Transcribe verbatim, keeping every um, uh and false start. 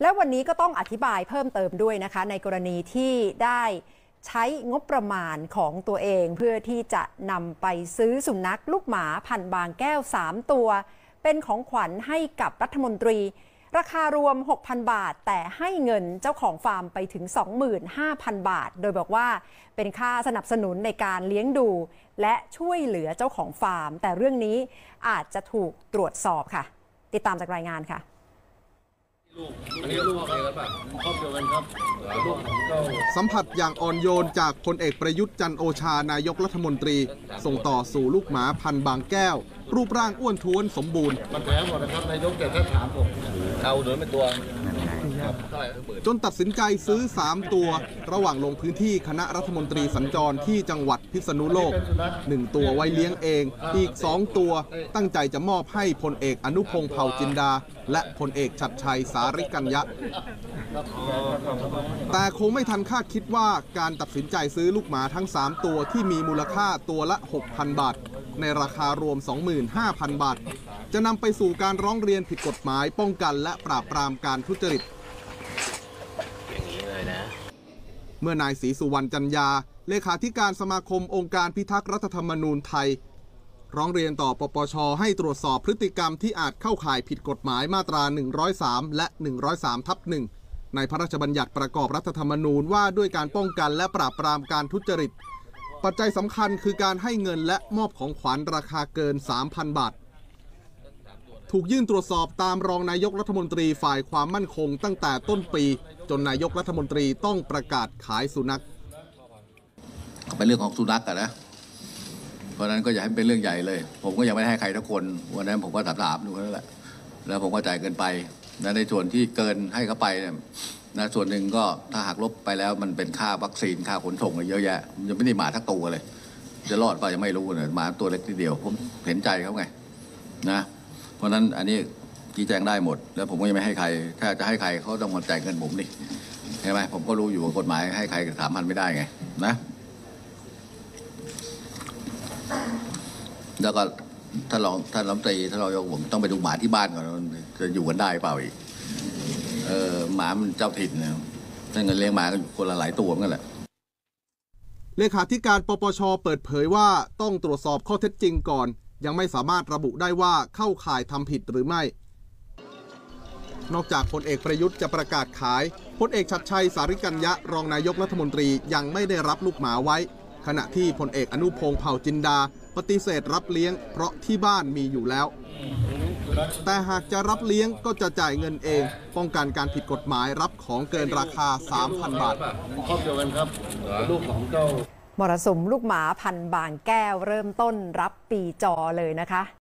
และวันนี้ก็ต้องอธิบายเพิ่มเติมด้วยนะคะในกรณีที่ได้ใช้งบประมาณของตัวเองเพื่อที่จะนำไปซื้อสุนัขลูกหมาพันธุ์บางแก้วสามตัวเป็นของขวัญให้กับรัฐมนตรีราคารวม หกพัน บาทแต่ให้เงินเจ้าของฟาร์มไปถึง สองหมื่นห้าพัน บาทโดยบอกว่าเป็นค่าสนับสนุนในการเลี้ยงดูและช่วยเหลือเจ้าของฟาร์มแต่เรื่องนี้อาจจะถูกตรวจสอบค่ะติดตามจากรายงานค่ะอันนี้ลูกอะไรครับครอบเดียวกันครับสัมผัสอย่างอ่อนโยนจากพลเอกประยุทธ์จันทร์โอชานายกรัฐมนตรีส่งต่อสู่ลูกหมาพันธุ์บางแก้วรูปร่างอ้วนท้วนสมบูรณ์มันแพ้หมดนะครับนายกแต่ถ้าถามผมเอาเดินเป็นตัวจนตัดสินใจซื้อสามตัวระหว่างลงพื้นที่คณะรัฐมนตรีสัญจรที่จังหวัดพิษณุโลกหนึ่งตัวไว้เลี้ยงเองอีกสองตัวตั้งใจจะมอบให้พลเอกอนุพงษ์เผ่าจินดาและพลเอกชัดชัยสาริกัญญะแต่คงไม่ทันคาดคิดว่าการตัดสินใจซื้อลูกหมาทั้งสามตัวที่มีมูลค่าตัวละ หกพัน บาทในราคารวม สองหมื่นห้าพัน บาทจะนำไปสู่การร้องเรียนผิดกฎหมายป้องกันและปราบปรามการทุจริตเมื่อนายศรีสุวรรณจันยาเลขาธิการสมาคมองค์การพิทักษ์รัฐธรรมนูญไทยร้องเรียนต่อปปช.ให้ตรวจสอบพฤติกรรมที่อาจเข้าข่ายผิดกฎหมายมาตราหนึ่งร้อยสามและหนึ่งร้อยสามทับหนึ่งในพระราชบัญญัติประกอบรัฐธรรมนูญว่าด้วยการป้องกันและปราบปรามการทุจริตปัจจัยสำคัญคือการให้เงินและมอบของขวัญราคาเกิน สามพัน บาทถูกยื่นตรวจสอบตามรองนายกรัฐมนตรีฝ่ายความมั่นคงตั้งแต่ต้นปีจนนายกรัฐมนตรีต้องประกาศขายสุนัขเป็นเรื่องของสุนัขอะนะเพราะนั้นก็อย่าให้เป็นเรื่องใหญ่เลยผมก็ยังไม่ให้ใครทุกคนวันนั้นผมก็ถามถามดูนั่นแหละแล้วผมก็จ่ายเกินไปนะในส่วนที่เกินให้เขาไปเนี่ยนะส่วนหนึ่งก็ถ้าหากลบไปแล้วมันเป็นค่าวัคซีนค่าขนส่งอะไรเยอะแยะมันยังไม่ได้หมาทักตัวเลยจะรอดก็ยังไม่รู้เลยหมาตัวเล็กทีเดียวผมเห็นใจเขาไงนะเพราะนั้นอันนี้ชี้แจงได้หมดแล้วผมก็ยังไม่ให้ใครถ้าจะให้ใครเขาต้องมาจ่ายเงินผมดิใช่ไหมผมก็รู้อยู่ว่ากฎหมายให้ใครสามพันไม่ได้ไงนะแล้วก็ถ้าลองท่านรัฐมนตรีถ้าเรายกผมต้องไปดูหมาที่บ้านก่อนจะอยู่กันได้เปล่าอีกเออหมามันเจ้าถิ่นเนี่ยถ้าเงินเลี้ยงหมาก็อยู่คนละหลายตัวนั่นแหละเลขาธิการปปช.เปิดเผยว่าต้องตรวจสอบข้อเท็จจริงก่อนยังไม่สามารถระบุได้ว่าเข้าข่ายทำผิดหรือไม่นอกจากพลเอกประยุทธ์จะประกาศขายพลเอกชัดชัยสาริกัญญะรองนายกรัฐมนตรียังไม่ได้รับลูกหมาไว้ขณะที่พลเอกอนุพงษ์เผ่าจินดาปฏิเสธรับเลี้ยงเพราะที่บ้านมีอยู่แล้วแต่หากจะรับเลี้ยงก็จะจ่ายเงินเองป้องกันการผิดกฎหมายรับของเกินราคา สามพัน บาทครอบเดียวกันครับลูกของเจ้ามรสุมลูกหมาพันธุ์บางแก้วเริ่มต้นรับปีจอเลยนะคะ